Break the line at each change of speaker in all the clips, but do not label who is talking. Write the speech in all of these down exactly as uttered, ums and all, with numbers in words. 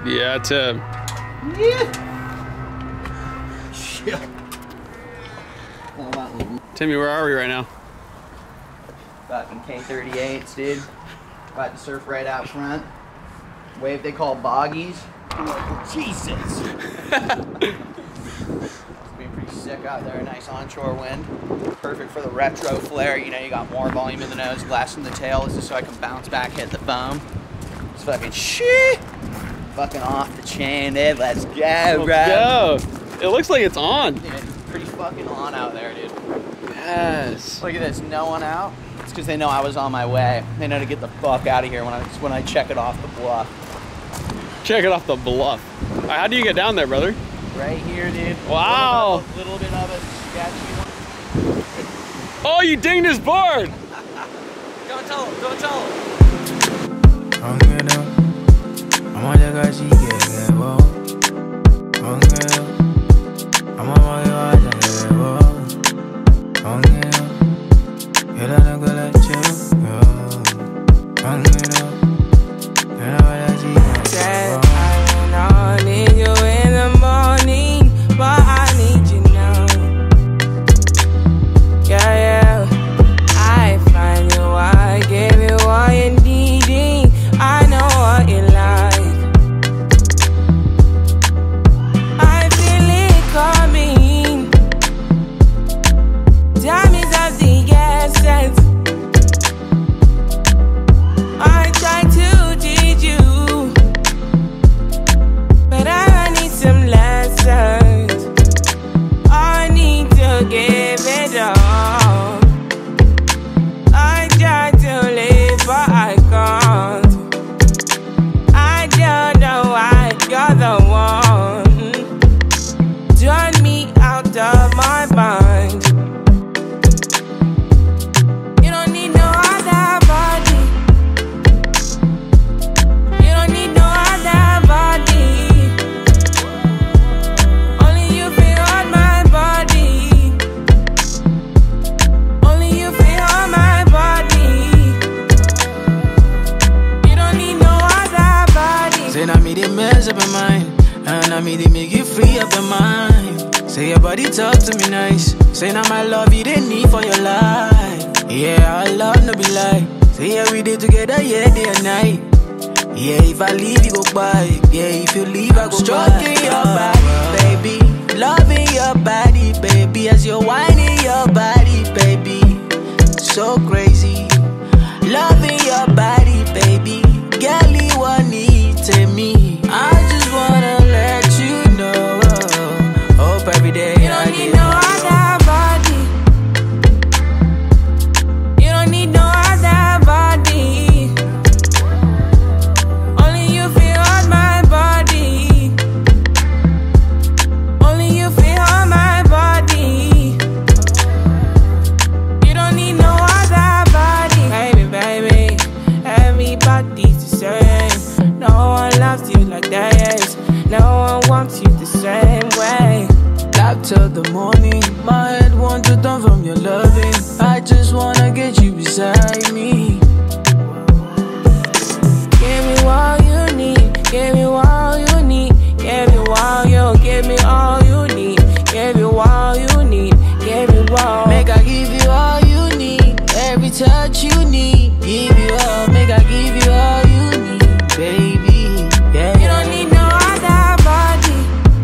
Yeah, Tim.
Yeah. Shit.
Timmy, where are we right now?
Fucking K thirty-eights, dude. About to surf right out front. Wave they call boggies. Oh, Jesus. It's been pretty sick out there. Nice onshore wind. Perfect for the retro flare. You know, you got more volume in the nose, less in the tail. This is so I can bounce back, hit the foam. It's fucking shit. Fucking off the chain, dude. Let's go,
Let's
bro.
go. It looks like it's on.
Dude, it's pretty fucking on out there, dude.
Yes.
Look at this, no one out. It's because they know I was on my way. They know to get the fuck out of here when I when I check it off the bluff.
Check it off the bluff. All right, how do you get down there, brother?
Right here, dude.
Wow.
A little, little bit of it sketchy.
Oh, you dinged his board.
Don't tell him, don't tell him.
Say your body talk to me nice. Say now my love you didn't need for your life. Yeah, our love no be lie. Say yeah we did together, yeah, day and night. Yeah, if I leave you go by. Yeah, if you leave I go stroking by. Your body, baby. Loving your body, baby. As you're whining your body, baby. So crazy. Loving your body, baby. Girl, you want need to me. I just wanna let you know. Hope every day
you don't I need no other body. You don't need no other body. Only you feel on my body. Only you feel on my body. You don't need no other body. Baby, baby, everybody's the same. No one loves you like this. No one wants you the same way.
Up till the morning, my head wants to turn from your loving. I just wanna get you beside me.
Give me all you need, give me all you need, give me all you, give me all you need, give me all you need, give me all.
Make I give you all you need, every touch you need. Give you all, make I give you all you need, baby. Yeah.
You don't need no other body.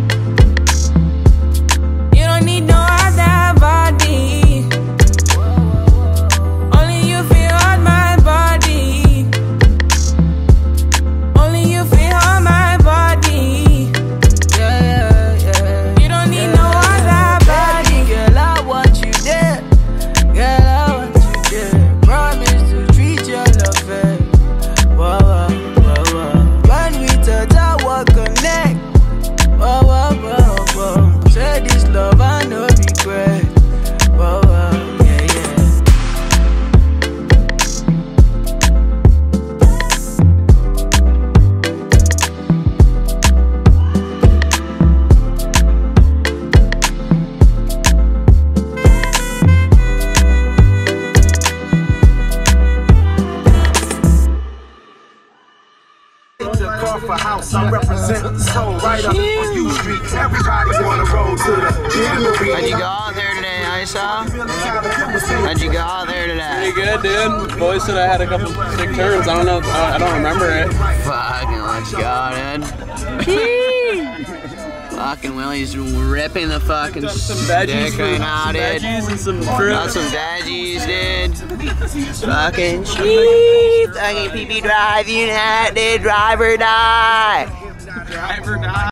You don't need no other body. Only you feel on my body. Only you feel on my body.
So right up on U Street, everybody wanna roll to the Jamboree.
How'd you go out there today, Isa? How'd you go out there today?
Pretty good, dude. Boys said I had a couple sick turns. I don't know. I don't remember it.
Fucking let's go, dude. Fucking Willy's ripping the fucking
Got some veggies,
stick right now,
some
dude.
veggies and some fruit.
Got some veggies, dude. Fucking cheap. Fucking P P drive, you had to drive or die.
Drive or die.